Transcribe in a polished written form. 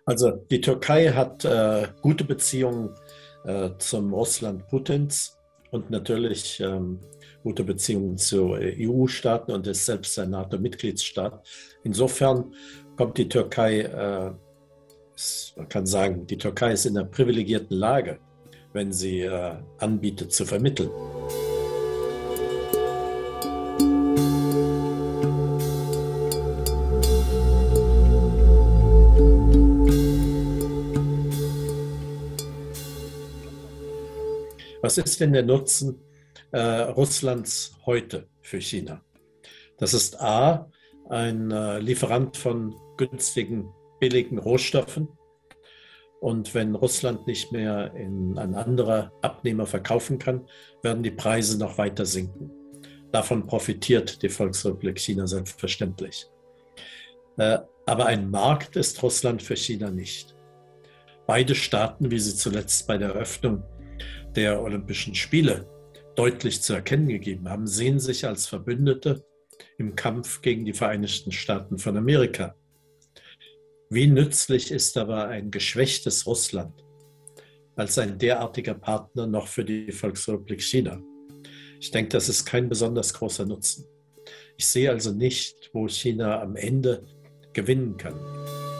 Also die Türkei hat gute Beziehungen zum Russland Putins und natürlich gute Beziehungen zu EU-Staaten und ist selbst ein NATO-Mitgliedsstaat. Insofern kommt die Türkei, man kann sagen, die Türkei ist in einer privilegierten Lage, wenn sie anbietet zu vermitteln. Was ist denn der Nutzen Russlands heute für China? Das ist A, ein Lieferant von günstigen, billigen Rohstoffen. Und wenn Russland nicht mehr an andere Abnehmer verkaufen kann, werden die Preise noch weiter sinken. Davon profitiert die Volksrepublik China selbstverständlich. Aber ein Markt ist Russland für China nicht. Beide Staaten, wie sie zuletzt bei der Eröffnung der Olympischen Spiele deutlich zu erkennen gegeben haben, sehen sich als Verbündete im Kampf gegen die Vereinigten Staaten von Amerika. Wie nützlich ist aber ein geschwächtes Russland als ein derartiger Partner noch für die Volksrepublik China? Ich denke, das ist kein besonders großer Nutzen. Ich sehe also nicht, wo China am Ende gewinnen kann.